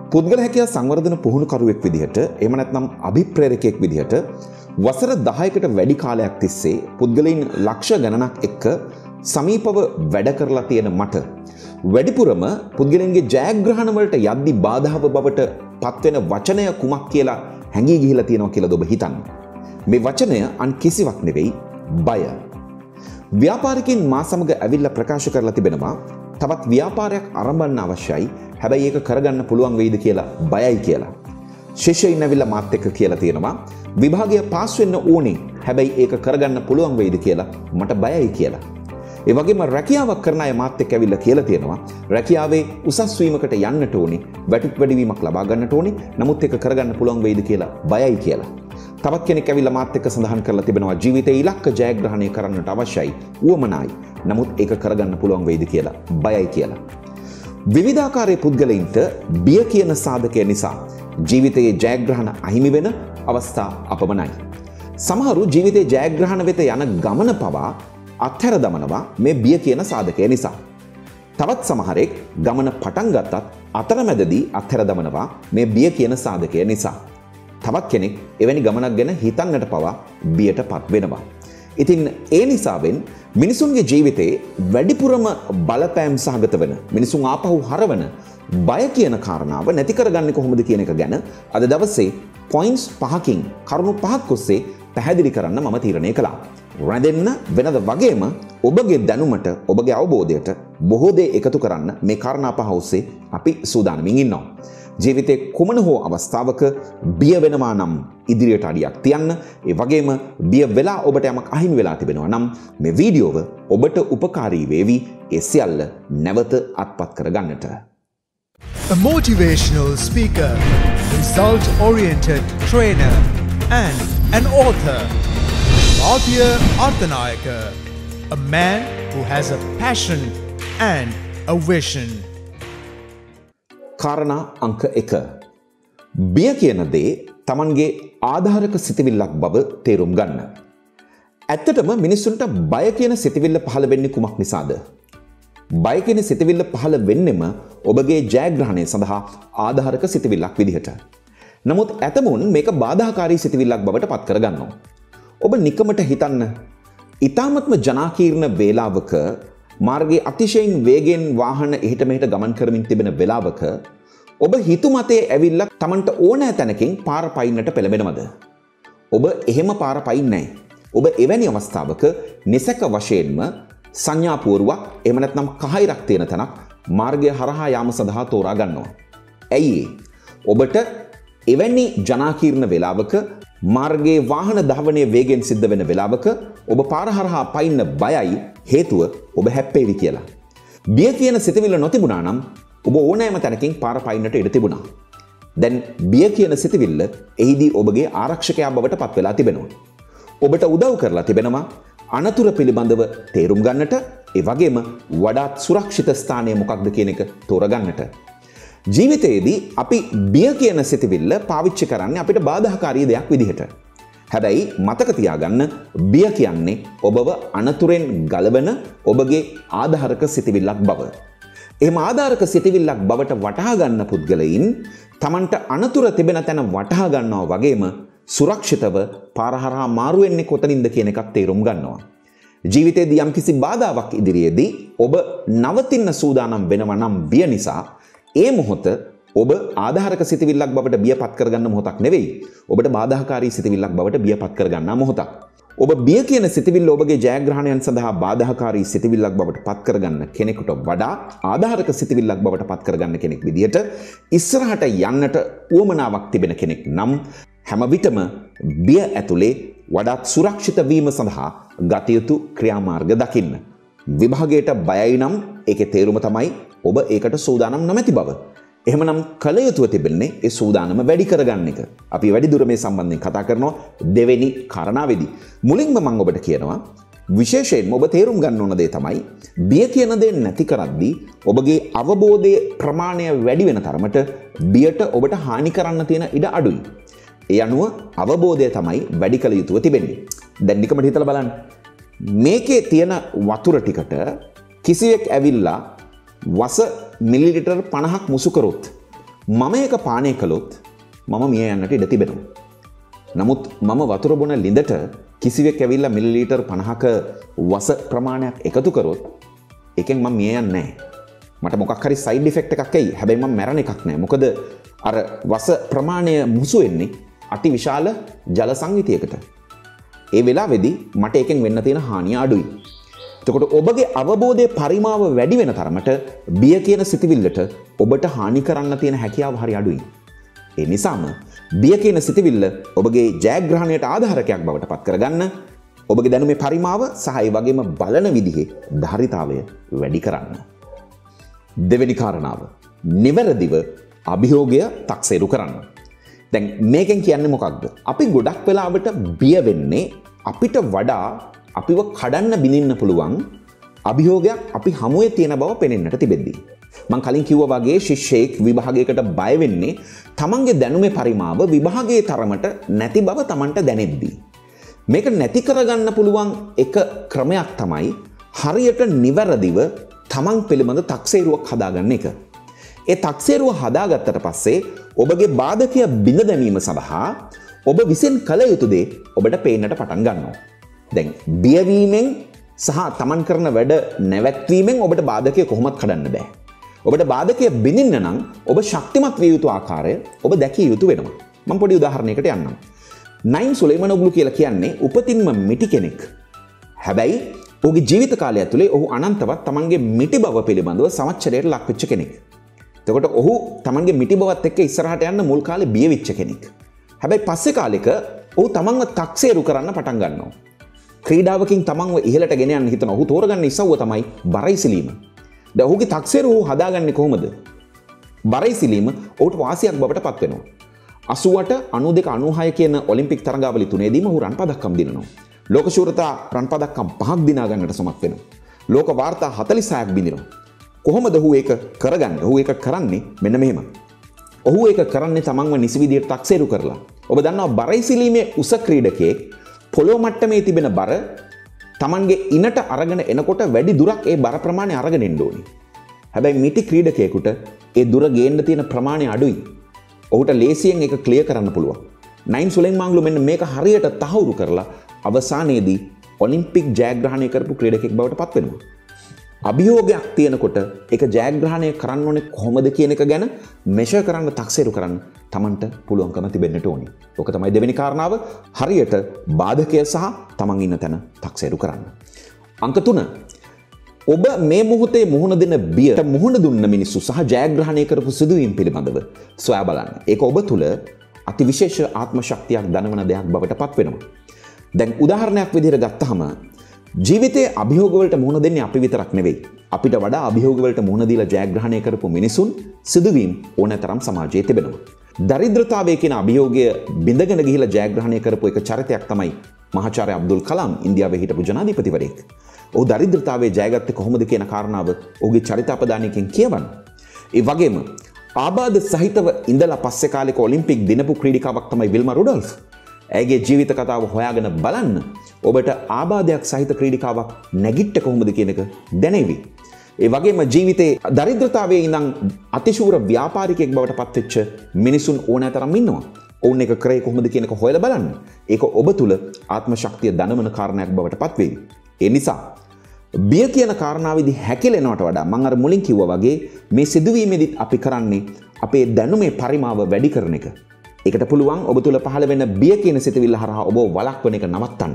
පුද්ගල හැකියාව සංවර්ධන පුහුණුකරුවෙක් විදිහට එහෙම නැත්නම් අභිප්‍රේරකයෙක් විදිහට වසර 10කට වැඩි කාලයක් තිස්සේ පුද්ගලයන් ලක්ෂ ගණනක් එක්ක සමීපව වැඩ කරලා තියෙන මට වැඩිපුරම පුද්ගලයන්ගේ ජයග්‍රහණ වලට යද්දි බාධාව බවට පත්වෙන වචනය කුමක් කියලා හැංගී ගිහිලා තියෙනවා කියලා ඔබ හිතන්න. මේ වචනය අන් කිසිවක් නෙවෙයි බය. ව්‍යාපාරිකයන් මා සමග ඇවිල්ලා ප්‍රකාශ කරලා තිබෙනවා තවත් ව්‍යාපාරයක් ආරම්භන්න අවශ්‍යයි. හැබැයි ඒක කරගන්න පුළුවන් වෙයිද කියලා බයයි කියලා. ශිෂ්‍යයින් ඇවිල්ලා මාත් එක්ක කියලා තියෙනවා විභාගය පාස් වෙන්න ඕනේ. හැබැයි ඒක කරගන්න පුළුවන් වෙයිද කියලා මට බයයි කියලා. ඒ වගේම රැකියාවක් කරන අය මාත් එක්ක ඇවිල්ලා කියලා තියෙනවා රැකියාවේ උසස් වීමකට යන්නට ඕනේ, වැටුප් වැඩිවීමක් ලබා ගන්නට ඕනේ. නමුත් ඒක කරගන්න පුළුවන් වෙයිද කියලා බයයි කියලා. තවත් කෙනෙක් ඇවිල්ලා මාත් එක්ක සඳහන් කරලා තිබෙනවා ජීවිතයේ ඉලක්ක ජයග්‍රහණය කරන්නට අවශ්‍යයි, උවමනායි. නමුත් ඒක කරගන්න පුළුවන් වෙයිද කියලා බයයි කියලා. විවිධාකාරයේ පුද්ගලයින්ට බිය කියන සාධකය නිසා ජීවිතයේ ජයග්‍රහණ අහිමි වෙන අවස්ථා අපමණයි. සමහරු ජීවිතයේ ජයග්‍රහණ වෙත යන ගමන පවා අත්හැර දමනවා මේ බිය කියන සාධකය නිසා. තවත් සමහරෙක් ගමන පටන් ගත්තත් අතරමැදදී අත්හැර දමනවා මේ බිය කියන සාධකය නිසා. තවත් කෙනෙක් එවැනි ගමනක් ගැන හිතන්නට පවා බියටපත් වෙනවා. ඉතින් ඒ නිසාවෙන් මිනිසුන්ගේ ජීවිතේ වැඩිපුරම බලපෑම් සහගත වෙන මිනිසුන් ආපහු හරවන බය කියන කාරණාව නැති කරගන්නේ කොහොමද කියන එක ගැන අද දවසේ පොයින්ට්ස් 5කින් කරුණු 5ක් ඔස්සේ පැහැදිලි කරන්න මම තීරණය කළා. රැඳෙන්න වෙනද වගේම ඔබගේ දැනුමට ඔබගේ අවබෝධයට බොහෝ දේ එකතු කරන්න මේ කාරණා 5 ඔස්සේ අපි සූදානමින් ඉන්නවා. ජීවිතේ කුමන හෝ අවස්ථාවක බිය වෙනවා නම් ඉදිරියට අඩියක් තියන්න. ඒ වගේම බිය වෙලා ඔබට යමක් අහිමි වෙලා තිබෙනවා නම් මේ වීඩියෝව ඔබට උපකාරී වේවි ඒ සියල්ල නැවත අත්පත් කරගන්නට. A motivational speaker, result-oriented trainer and an author. Bhavya Arthanayaka, a man who has a passion and a vision. කාරණා අංක 1. බිය කියන දේ Tamanගේ ආධාරක සිතවිල්ලක් බව තේරුම් ගන්න. ඇත්තටම මිනිස්සුන්ට බය කියන සිතවිල්ල පහළ වෙන්නේ කුමක් නිසාද? බය කියන සිතවිල්ල පහළ වෙන්නෙම ඔබගේ ජයග්‍රහණය සඳහා ආධාරක සිතවිල්ලක් විදිහට. නමුත් ඇතමුන් මේක බාධාකාරී සිතවිල්ලක් බවට පත් කරගන්නවා. ඔබ නිකමට හිතන්න, ඊ타මත්ම ජනාකීර්ණ වේලාවක මාර්ගයේ අතිශයින් වේගෙන් වාහන එහෙට මෙහෙට ගමන් කරමින් තිබෙන වෙලාවක ඔබ හිතුමතේ ඇවිල්ලා Tamanට ඕනෑ තැනකින් පාර පයින්නට පෙළඹෙනවද? ඔබ එහෙම පාර පයින්නේ නැහැ. ඔබ එවැනි අවස්ථාවක නිසක වශයෙන්ම සංඥාපූර්වක එහෙම නැත්නම් කහිරක් තියෙන තැනක් මාර්ගය හරහා යාම සඳහා තෝරා ගන්නවා. ඇයි ඔබට එවැනි ජනාකීර්ණ වේලාවක මාර්ගයේ වාහන ධාවනයේ වේගෙන් සිද්ධ වෙන වෙලාවක ඔබ පාර හරහා පයින්න බයයි? හේතුව ඔබ හැප්පේවි කියලා. බිය කියන සිතවිල්ල නොතිබුණා නම් ඔබ ඕනෑම තැනකින් පාර පයින්නට ඉඩ තිබුණා. දැන් බිය කියන සිතවිල්ල එහිදී ඔබගේ ආරක්ෂකයා බවට පත් වෙලා තිබෙනවා. ඔබට උදව් කරලා තිබෙනවා අනතුර පිළිබඳව තේරුම් ගන්නට, ඒ වගේම වඩාත් සුරක්ෂිත ස්ථානය මොකක්ද කියන එක තෝරගන්නට. ජීවිතයේදී අපි බිය කියන සිතවිල්ල පාවිච්චි කරන්නේ අපිට බාධාකාරී දෙයක් විදිහට. හැබැයි මතක තියාගන්න, බිය කියන්නේ ඔබව අනතුරෙන් ගලවන ඔබගේ ආධාරක සිතවිල්ලක් බව. එහෙම ආධාරක සිතවිල්ලක් බවට වටහා ගන්න පුද්ගලයින් Tamanට අනතුර තිබෙන තැන වටහා ගන්නවා වගේම සුරක්ෂිතව පාර හරහා මාරු වෙන්නේ කොතනින්ද කියන එකත් තේරුම් ගන්නවා. ජීවිතයේදී යම්කිසි බාධාවක් ඉදිරියේදී ඔබ නවතින්න සූදානම් වෙනවා නම් බිය නිසා ඒ මොහොත ඔබ ආධාරක සිතවිල්ලක් බවට බියපත් කරගන්න මොහොතක් නෙවෙයි. ඔබට බාධාකාරී සිතවිල්ලක් බවට බියපත් කරගන්නා මොහොතක්. ඔබ බිය කියන සිතවිල්ල ඔබගේ ජයග්‍රහණයන් සඳහා බාධාකාරී සිතවිල්ලක් බවට පත් කරගන්න කෙනෙකුට වඩා ආධාරක සිතවිල්ලක් බවට පත් කරගන්න කෙනෙක් විදිහට ඉස්සරහට යන්නට උවමනාවක් තිබෙන කෙනෙක් නම් හැම විටම බිය ඇතුලේ වඩාත් සුරක්ෂිත වීම සඳහා ගත යුතු ක්‍රියාමාර්ග දකින්න. විභාගයට බයයි නම් ඒකේ තේරුම තමයි ඔබ ඒකට සූදානම් නොමැති බව. එහෙමනම් කල යුතුව තිබෙන්නේ ඒ සූදානම වැඩි කරගන්න එක. අපි වැඩි දුර මේ සම්බන්ධයෙන් කතා කරනවා දෙවෙනි කාරණාවේදී. මුලින්ම මම ඔබට කියනවා විශේෂයෙන්ම ඔබ තේරුම් ගන්න ඕන දේ තමයි බිය කියන දේ නැති කරද්දී ඔබගේ අවබෝධයේ ප්‍රමාණය වැඩි වෙන තරමට බියට ඔබට හානි කරන්න තියෙන ඉඩ අඩුයි. ඒ අනුව අවබෝධය තමයි වැඩි කළ යුතුව තිබෙන්නේ. දැන් නිකමට හිතලා බලන්න. මේකේ තියෙන වතුර ටිකට කිසියෙක් ඇවිල්ලා වස මිලිලිටර් 50ක් මුසු කරොත් මම ඒක පානය කළොත් මම මිය යන්නට ඉඩ තිබෙනවා. නමුත් මම වතුර බොන ලිඳට කිසිවෙක් ඇවිල්ලා මිලිලීටර් 50ක වස ප්‍රමාණයක් එකතු කරොත් ඒකෙන් මම මිය යන්නේ නැහැ. මට මොකක් හරි සයිඩ් ඉෆෙක්ට් එකක් එයි. හැබැයි මම මැරෙන එකක් නැහැ. මොකද අර වස ප්‍රමාණය මුසු වෙන්නේ අති විශාල ජල සංවිතියකට. ඒ වෙලාවේදී මට ඒකෙන් වෙන්න තියෙන හානිය අඩුයි. එතකොට ඔබගේ අවබෝධයේ පරිමාව වැඩි වෙන තරමට බිය කියන සිතවිල්ලට ඔබට හානි කරන්න තියෙන හැකියාව හරි අඩුයි. ඒ නිසාම බිය කියන සිතවිල්ල ඔබගේ ජයග්‍රහණයට ආධාරකයක් බවට පත් කරගන්න ඔබගේ දැනුමේ පරිමාව සහ ඒ වගේම බලන විදිහේ ධාරිතාවය වැඩි කරන්න. දෙවෙනි කාරණාව නිවැරදිව අභියෝගය තක්සේරු කරන්න. දැන් මේකෙන් කියන්නේ මොකක්ද? අපි ගොඩක් වෙලාවට බිය වෙන්නේ අපිට වඩා අපිව කඩන්න බිඳින්න පුළුවන් අභියෝගයක් අපි හමුවේ තියෙන බව පෙනෙන්නට තිබෙද්දී. මම කලින් කිව්වා වගේ ශිෂ්‍යයෙක් විභාගයකට බය වෙන්නේ තමන්ගේ දැනුමේ පරිමාව විභාගයේ තරමට නැති බව තමන්ට දැනෙද්දී. මේක නැති කරගන්න පුළුවන් එක ක්‍රමයක් තමයි හරියට නිවැරදිව තමන් පිළිබඳ තක්සේරුවක් හදාගන්න එක. ඒ තක්සේරුව හදාගත්තට පස්සේ ඔබගේ බාධකය බිඳ දැමීම සඳහා ඔබ විසින් කළ යුතු දේ ඔබට පේන්නට පටන් ගන්නවා. දැන් බියවීමෙන් සහ තමන් කරන වැඩ නැවැත්වීමෙන් ඔබට බාධකය කොහොමත් කඩන්න බෑ. ඔබට බාධකය බිඳින්න නම් ඔබ ශක්තිමත් විය යුතු ආකාරය ඔබ දැකිය යුතු වෙනවා. මම පොඩි උදාහරණයකට යන්නම්. නයින් සුලයිමනොග්ලු කියලා කියන්නේ උපතින්ම මිටි කෙනෙක්. හැබැයි ඔහුගේ ජීවිත කාලය ඇතුලේ ඔහු අනන්තවත් තමන්ගේ මිටි බව පිළිබඳව සමච්චරයට ලක් වෙච්ච කෙනෙක්. එතකොට ඔහු තමන්ගේ මිටි බවත් එක්ක ඉස්සරහට යන්න මුල් කාලේ බිය වෙච්ච කෙනෙක්. හැබැයි පස්සේ කාලෙක ඔහු තමන්ව තක්සේරු කරන්න පටන් ගන්නවා. ක්‍රීඩාවකින් තමන්ව ඉහළට ගෙන යන්න හිතන ඔහු තෝරගන්න ඉසව්ව තමයි බරයිසිලීම. දැන් ඔහුගේ තක්සේරු ඔහු හදාගන්නේ කොහොමද? බරයිසිලීම ඔහුට වාසියක් බවට පත් වෙනවා. 88, 92, 96 කියන ඔලිම්පික් තරගාවලි තුනේදීම ඔහු රන් පදක්කම් දිනනවා. ලෝක ශූරතා රන් පදක්කම් 5ක් දිනා ගන්නට සමත් වෙනවා. ලෝක වාර්තා 46ක් බිඳිනවා. කොහොමද ඔහු ඒක කරගන්නේ? ඔහු ඒක කරන්නේ මෙන්න මෙහෙම. ඔහු ඒක කරන්නේ තමන්ව නිසි විදියට තක්සේරු කරලා. ඔබ දන්නවා බරයිසිලීමේ උස ක්‍රීඩකයෙක් පොළොව මට්ටමේ තිබෙන බර තමන්ගේ ඉනට අරගෙන එනකොට වැඩි දුරක් ඒ බර ප්‍රමාණය අරගෙන එන්න ඕනේ. හැබැයි මිටි ක්‍රීඩකයෙකුට ඒ දුර ගේන්න තියෙන ප්‍රමාණය අඩුයි. ඔහුට ලේසියෙන් ඒක ක්ලියර් කරන්න පුළුවන්. නයින් සුලයිමාන්ලු මෙන්න මේක හරියට තහවුරු කරලා අවසානයේදී ඔලිම්පික් ජයග්‍රහණය කරපු ක්‍රීඩකෙක් බවට පත් වෙනවා. අභියෝගයක් තියෙනකොට ඒක ජයග්‍රහණය කරන්න ඕනේ කොහොමද කියන එක ගැන මෙෂර් කරන්න තක්සේරු කරන්න තමන්ට පුළුවන්කම තිබෙන්නට ඕනේ. ඕක තමයි දෙවෙනි කාරණාව. හරියට බාධකය සහ තමන් ඉන්න තැන තක්සේරු කරන්න. අංක 3. ඔබ මේ මොහොතේ මුහුණ දෙන බියට මුහුණ දුන්න මිනිස්සු සහ ජයග්‍රහණය කරපු සිදුවීම් පිළිබඳව සොයා බලන්න. ඒක ඔබ තුල අතිවිශේෂ ආත්ම ශක්තියක් දනවන දෙයක් බවට පත් වෙනවා. දැන් උදාහරණයක් විදිහට ගත්තහම ජීවිතයේ අභියෝගවලට මුහුණ දෙන්නේ අපි විතරක් නෙවෙයි. අපිට වඩා අභියෝගවලට මුහුණ දීලා ජයග්‍රහණය කරපු මිනිසුන් සිදුවීම් ඕනෑතරම් සමාජයේ තිබෙනවා. දරිද්‍රතාවය කියන අභියෝගය බිඳගෙන ගිහිලා ජයග්‍රහණය කරපු එක චරිතයක් තමයි මහාචාර්ය අබ්දුල් කලාම්, ඉන්දියාවේ හිටපු ජනාධිපතිවරයෙක්. ඔහු දරිද්‍රතාවයේ ජයගත්තේ කොහොමද කියන කාරණාව ඔහුගේ චරිත අපදානයකින් කියවන්න. ඒ වගේම ආබාධ සහිතව ඉඳලා පස්සේ කාලෙක ඔලිම්පික් දිනපු ක්‍රීඩිකාවක් තමයි විල්මා රුඩෝල්ෆ්. ඇගේ ජීවිත කතාව හොයාගෙන බලන්න ඔබට ආබාධයක් සහිත ක්‍රීඩිකාවක් නැගිට්ට කොහොමද කියන එක දැනෙවි. ඒ වගේම ජීවිතේ දරිද්‍රතාවයේ ඉඳන් අතිශූර ව්‍යාපාරිකයෙක් බවට පත්වෙච්ච මිනිසුන් ඕනෑතරම් ඉන්නවා. ඔවුන් එක කරේ කොහොමද කියන එක හොයලා බලන්න. ඒක ඔබ තුල ආත්ම ශක්තිය දනවන කාරණයක් බවට පත්වෙයි. ඒ නිසා බිය කියන කාරණාවේදී හැකිලෙනවට වඩා මම අර මුලින් කිව්වා වගේ මේ සිදුවීමේදීත් අපි කරන්නේ අපේ දැනුමේ පරිමාව වැඩි කරන එක. ඒකට පුළුවන් ඔබ තුල පහළ වෙන බිය කියන සිතුවිල්ල හරහා ඔබ වළක්වන එක නවත්තන්න.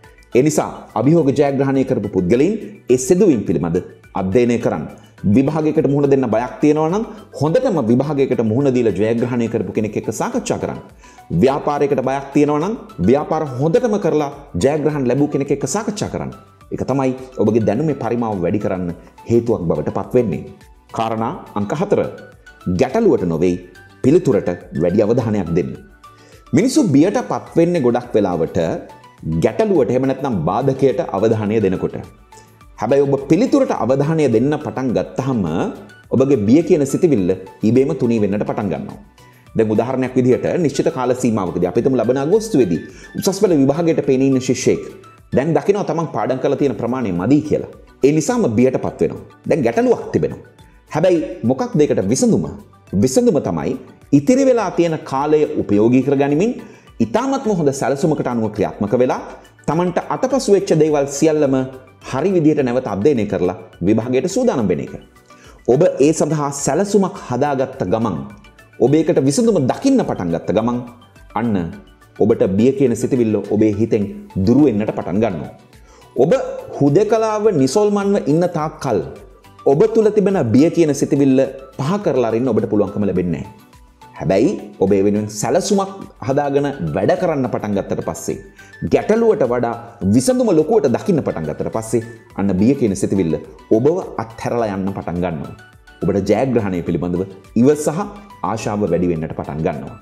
ඒ නිසා අභියෝග ජයග්‍රහණය කරපු පුද්ගලයන් ඒ සිදුවීම් පිළිබඳ අධ්‍යයනය කරන්න. විභාගයකට මුහුණ දෙන්න බයක් තියෙනවා නම් හොඳටම විභාගයකට මුහුණ දීලා ජයග්‍රහණය කරපු කෙනෙක් එක්ක සාකච්ඡා කරන්න. ව්‍යාපාරයකට බයක් තියෙනවා නම් ව්‍යාපාර හොඳටම කරලා ජයග්‍රහණ ලැබූ කෙනෙක් එක්ක සාකච්ඡා කරන්න. ඒක තමයි ඔබගේ දැනුමේ පරිමාව වැඩි කරන්න හේතුවක් බවට පත් වෙන්නේ. කාරණා අංක 4. ගැටලුවට නොවේ පිළිතුරට වැඩි අවධානයක් දෙන්න. මිනිස්සු බියට පත් වෙන්නේ ගොඩක් වෙලාවට ගැටලුවට එහෙම නැත්නම් බාධකයට අවධානය දෙනකොට. හැබැයි ඔබ පිළිතුරට අවධානය දෙන්න පටන් ගත්තාම ඔබගේ බිය කියන සිතිවිල්ල ඉබේම තුනී වෙන්නට පටන් ගන්නවා. දැන් උදාහරණයක් විදිහට නිශ්චිත කාල සීමාවකදී අපි තුමු ලබන අගෝස්තුවේදී උසස් පෙළ විභාගයට පේන ඉන්න ශිෂ්‍යෙක් දැන් දකිනවා තමන් පාඩම් කරලා තියෙන ප්‍රමාණය මදි කියලා. ඒ නිසාම බියටපත් වෙනවා. දැන් ගැටලුවක් තිබෙනවා. හැබැයි මොකක්ද ඒකට විසඳුම? විසඳුම තමයි ඉතිරි වෙලා තියෙන කාලය උපයෝගී කරගනිමින් ඉතාමත්ම හොඳ සැලසුමකට අනුව ක්‍රියාත්මක වෙලා Tamanට අතපසු වෙච්ච දේවල් සියල්ලම හරි විදිහට නැවත අධ්‍යයනය කරලා විභාගයට සූදානම් වෙන එක. ඔබ ඒ සඳහා සැලසුමක් හදාගත්ත ගමන් ඔබ ඒකට විසඳුම දකින්න පටන් ගත්ත ගමන් අන්න ඔබට බිය කියන සිතවිල්ල ඔබේ හිතෙන් දුරු වෙන්නට පටන් ගන්නවා. ඔබ හුදකලාව නිසල්මන්ව ඉන්න තාක් කල් ඔබ තුල තිබෙන බිය කියන සිතවිල්ල පහ කරලා අරින්න ඔබට පුළුවන්කම ලැබෙන්නේ නැහැ. හැබැයි ඔබ ඒ වෙනුවෙන් සැලසුමක් හදාගෙන වැඩ කරන්න පටන් ගත්තට පස්සේ ගැටලුවට වඩා විසඳුම ලොකුවට දකින්න පටන් ගත්තට පස්සේ අන්න බිය කියන සිතවිල්ල ඔබව අත්හැරලා යන්න පටන් ගන්නවා. ඔබට ජයග්‍රහණය පිළිබඳව ඉවස සහ ආශාව වැඩි වෙන්නට පටන් ගන්නවා.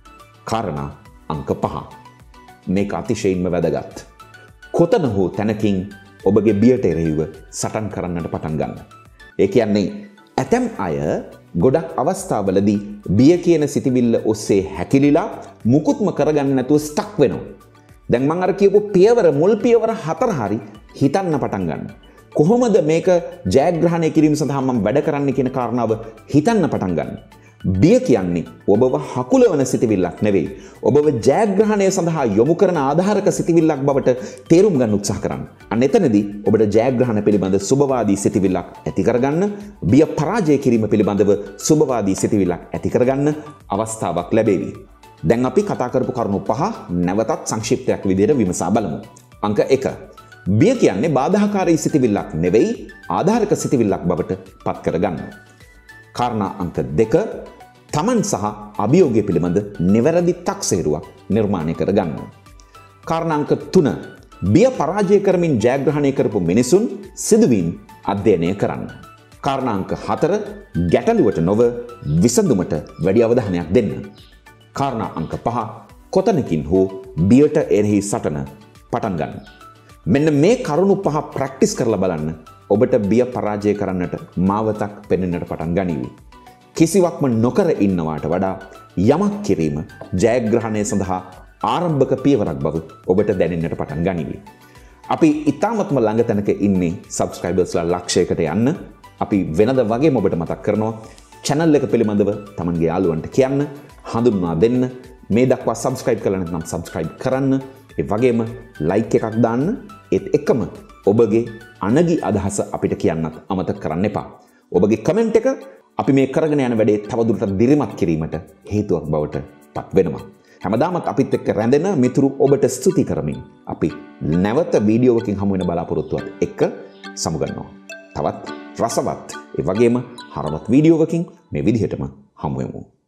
කාරණා අංක 5. මේක අතිශයින්ම වැදගත්. කොතන හෝ තැනකින් ඔබගේ බියට එරෙහිව සටන් කරන්නට පටන් ගන්න. ඒ කියන්නේ ඇතැම් අය ගොඩක් අවස්ථාවලදී බිය කියන සිතිවිල්ල ඔස්සේ හැකිලිලා මුකුත්ම කරගන්න නැතුව ස්ටක් වෙනවා. දැන් මම අර කියපු මුල් පියවර 4 හරි හිතන්න පටන් ගන්න. කොහොමද මේක ජයග්‍රහණය කිරීම සඳහා මම වැඩ කරන්න කියන කාරණාව හිතන්න පටන් ගන්න. බිය කියන්නේ ඔබව හකුලවන සිතිවිල්ලක් නෙවෙයි. ඔබව ජයග්‍රහණය සඳහා යොමු කරන ආධාරක සිතිවිල්ලක් බවට තේරුම් ගන්න උත්සාහ කරන්න. අන්න එතනදී ඔබට ජයග්‍රහණ පිළිබඳ සුබවාදී සිතිවිල්ලක් ඇති කරගන්න, බිය පරාජය කිරීම පිළිබඳව සුබවාදී සිතිවිල්ලක් ඇති කරගන්න අවස්ථාවක් ලැබෙවි. දැන් අපි කතා කරපු කරුණු 5 නැවතත් සංක්ෂිප්තයක් විදිහට විමසා බලමු. අංක 1. බිය කියන්නේ බාධාකාරී සිතිවිල්ලක් නෙවෙයි, ආධාරක සිතිවිල්ලක් බවට පත් කරගන්න. කාරණා අංක 2. තමන් සහ අභියෝගය පිළිබඳ නිවැරදි තක්සේරුවක් නිර්මාණය කරගන්න. කාරණා අංක 3. බිය පරාජය කරමින් ජයග්‍රහණය කරපු මිනිසුන් සිදුවීම් අධ්‍යයනය කරන්න. කාරණා අංක 4. ගැටලුවට නොව විසඳුමට වැඩි අවධානයක් දෙන්න. කාරණා අංක 5. කොතනකින් හෝ බියට එරෙහි සටන පටන් ගන්න. මෙන්න මේ කරුණු 5 ප්‍රැක්ටිස් කරලා බලන්න. ඔබට බිය පරාජය කරන්නට මාවතක් පෙනෙන්නට පටන් ගනිවි. කිසිවක්ම නොකර ඉන්නවාට වඩා යමක් කිරීම ජයග්‍රහණය සඳහා ආරම්භක පියවරක් බව ඔබට දැනෙන්නට පටන් ගනිවි. අපි ඉතාමත්ම ළඟ තැනක ඉන්නේ සබ්ස්ක්‍රයිබර්ස්ලා ලක්ෂයකට යන්න. අපි වෙනද වගේම ඔබට මතක් කරනවා channel එක පිළිබඳව තමන්ගේ යාළුවන්ට කියන්න, හඳුන්වා දෙන්න. මේ දක්වා සබ්ස්ක්‍රයිබ් කරලා නැත්නම් සබ්ස්ක්‍රයිබ් කරන්න. ඒ වගේම like එකක් දාන්න. ඒත් එක්කම ඔබගේ අනගි අදහස අපිට කියන්නත් අමතක කරන්න එපා. ඔබගේ කමෙන්ට් එක අපි මේ කරගෙන යන වැඩේ තවදුරටත් දිරිමත් කිරීමට හේතුවක් බවට පත් වෙනවා. හැමදාමත් අපිත් එක්ක රැඳෙන මිතුරු ඔබට ස්තුති කරමින් අපි නැවත වීඩියෝවකින් හමු වෙන බලාපොරොත්තුවත් එක්ක සමුගන්නවා. තවත් රසවත් ඒ වගේම හරවත් වීඩියෝවකින් මේ විදිහටම හමු වෙමු.